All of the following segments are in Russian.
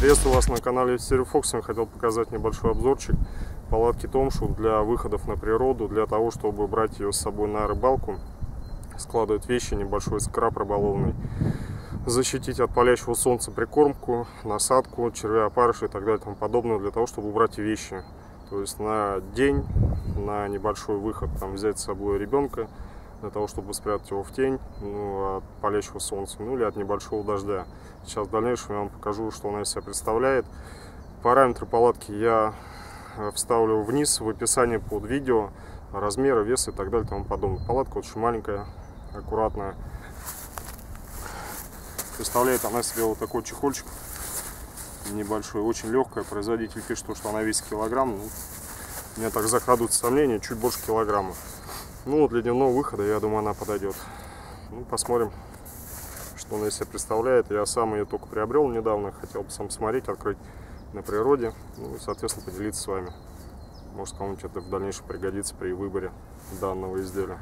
Приветствую вас на канале Стереофокс. Я хотел показать небольшой обзорчик палатки Томшу для выходов на природу, для того, чтобы брать ее с собой на рыбалку, складывать вещи, небольшой скраб рыболовный, защитить от палящего солнца прикормку, насадку, червя, опарыша и так далее и тому подобное, для того, чтобы убрать вещи. То есть на день, на небольшой выход, там, взять с собой ребенка, для того, чтобы спрятать его в тень, от палящего солнца, или от небольшого дождя. Сейчас в дальнейшем я вам покажу, что она из себя представляет. Параметры палатки я вставлю вниз в описании под видео, размеры, вес и так далее и тому подобное. Палатка очень маленькая, аккуратная. Представляет она себе вот такой чехольчик небольшой, очень легкая. Производитель пишет, что она весит килограмм. У меня так закрадываются сомнения, чуть больше килограмма. Для дневного выхода, я думаю, она подойдет. Посмотрим, что она из себя представляет. Я сам ее только приобрел недавно, хотел бы сам смотреть, открыть на природе, соответственно, поделиться с вами. Может, кому-нибудь это в дальнейшем пригодится при выборе данного изделия.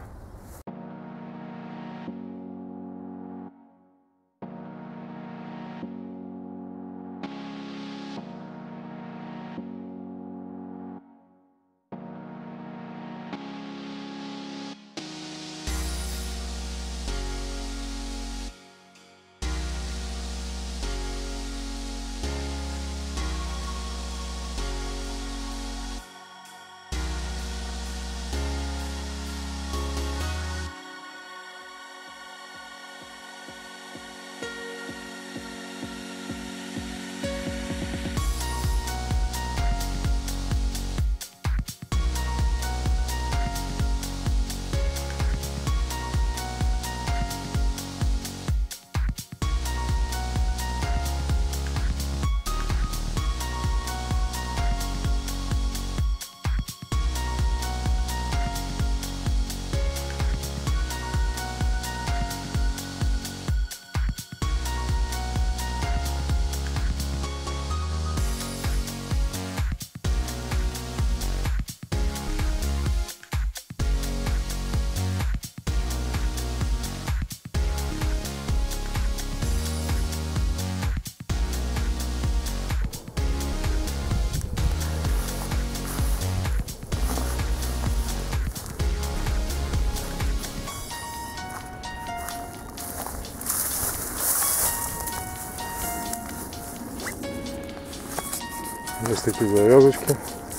Здесь такие завязочки,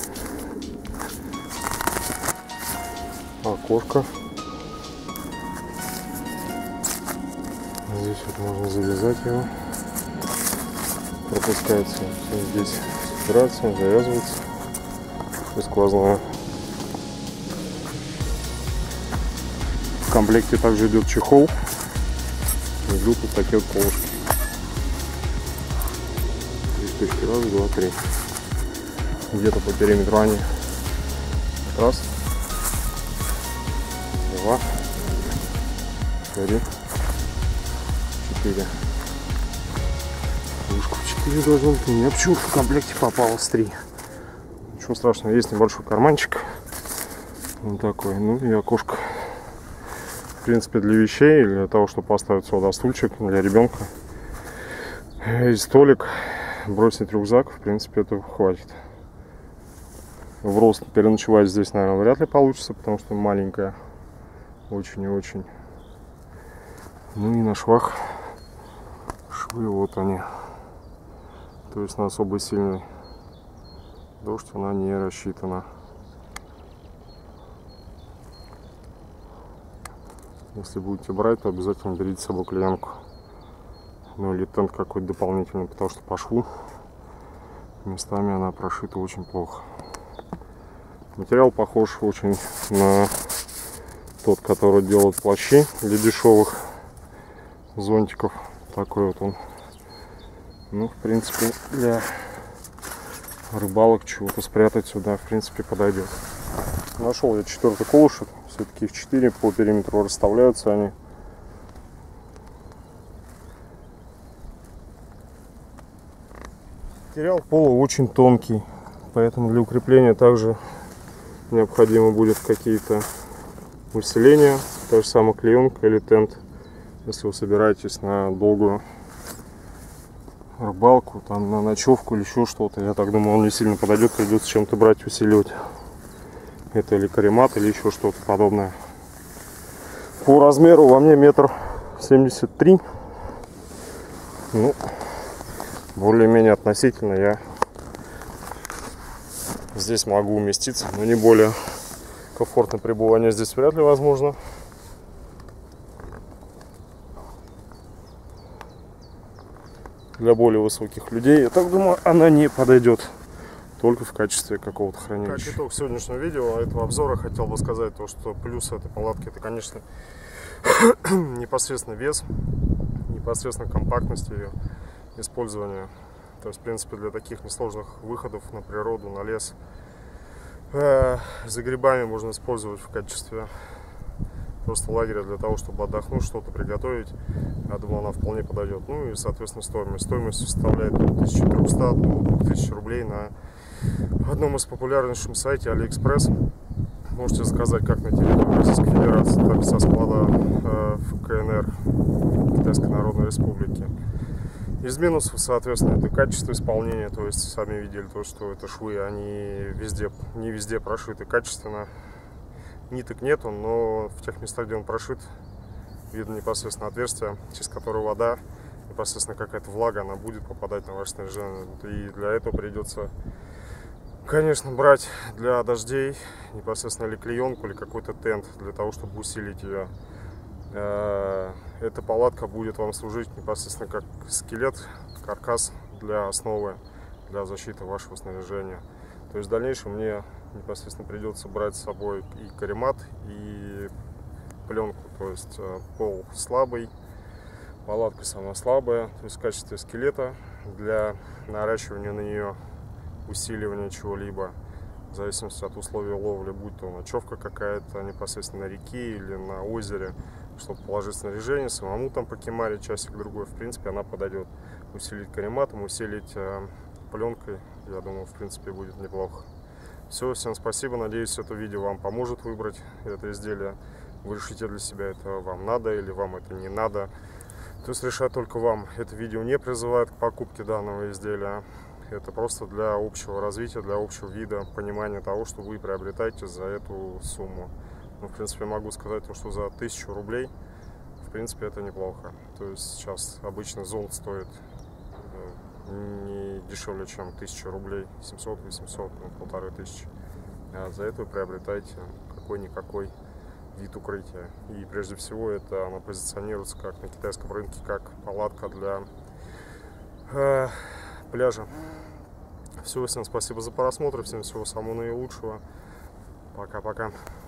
окошко. Здесь вот можно завязать его, пропускается здесь собирается, завязывается и сквозная. В комплекте также идет чехол, идут вот такие вот колышки. 3 штучки, раз, два, три. Где-то по периметру они. Раз, два, три, 4. Ушку 4 должно быть. У меня почему в комплекте попалось 3. Ничего страшного, есть небольшой карманчик. Вот такой. И окошко. В принципе, для вещей, или для того, чтобы поставить сюда стульчик для ребенка. И столик, бросить рюкзак, в принципе, этого хватит. В рост переночевать здесь, наверное, вряд ли получится, потому что маленькая. Очень и очень. И на швах. Швы вот они. То есть на особо сильный дождь она не рассчитана. Если будете брать, то обязательно берите с собой клеенку. Или тент какой-то дополнительный, потому что по шву местами она прошита очень плохо. Материал похож очень на тот, который делают плащи для дешевых зонтиков. Такой вот он. В принципе, для рыбалок чего-то спрятать сюда, в принципе, подойдет. Нашел я 4-й колышек. Все-таки их 4 по периметру расставляются они. Материал пола очень тонкий, поэтому для укрепления также необходимо будет какие-то усиления, та же самая клеенка или тент, если вы собираетесь на долгую рыбалку, там на ночевку или еще что-то. Я так думаю, он не сильно подойдет, придется чем-то брать, усиливать. Это или каремат, или еще что-то подобное. По размеру во мне 1,73 м. Ну, более-менее относительно я здесь могу уместиться, но не более. Комфортное пребывание здесь вряд ли возможно. Для более высоких людей, я так думаю, она не подойдет. Только в качестве какого-то хранилища. Как итог сегодняшнего видео, этого обзора, хотел бы сказать то, что плюс этой палатки — это, конечно, непосредственно вес, непосредственно компактность ее использования. То есть, в принципе, для таких несложных выходов на природу, на лес, за грибами можно использовать в качестве просто лагеря для того, чтобы отдохнуть, что-то приготовить. Я думаю, она вполне подойдет. Ну и, соответственно, стоимость. Стоимость составляет от 1300 до 2000 рублей на одном из популярнейших сайтов AliExpress. Можете заказать как на территории Российской Федерации, так и со склада в КНР, Китайской Народной Республики. Из минусов, соответственно, это качество исполнения, то есть сами видели то, что это швы, они не везде прошиты качественно. Ниток нету, но в тех местах, где он прошит, видно непосредственно отверстие, через которое вода, непосредственно какая-то влага, она будет попадать на ваше снаряжение. И для этого придется, конечно, брать для дождей непосредственно или клеенку, или какой-то тент, для того, чтобы усилить ее. Эта палатка будет вам служить непосредственно как скелет, каркас для основы, для защиты вашего снаряжения. То есть в дальнейшем мне непосредственно придется брать с собой и каремат, и пленку. То есть пол слабый, палатка сама слабая. То есть в качестве скелета для наращивания на нее, усиливания чего-либо, в зависимости от условий ловли, будь то ночевка какая-то непосредственно на реке или на озере, чтобы положить снаряжение, самому там покемарить часик-другой, в принципе, она подойдет. Усилить карематом, усилить пленкой, я думаю, в принципе, будет неплохо. Все, всем спасибо, надеюсь, это видео вам поможет выбрать это изделие. Вы решите для себя, это вам надо или вам это не надо. То есть решать только вам. Это видео не призывает к покупке данного изделия. Это просто для общего развития, для общего вида, понимания того, что вы приобретаете за эту сумму. Ну, в принципе, могу сказать, что за 1000 рублей, в принципе, это неплохо. То есть сейчас обычно золото стоит не дешевле, чем 1000 рублей, 700-800, ну, 1500. А за это вы приобретаете какой-никакой вид укрытия. И прежде всего это она позиционируется как на китайском рынке, как палатка для пляжа. Все, всем спасибо за просмотр, всем всего самого наилучшего. Пока-пока.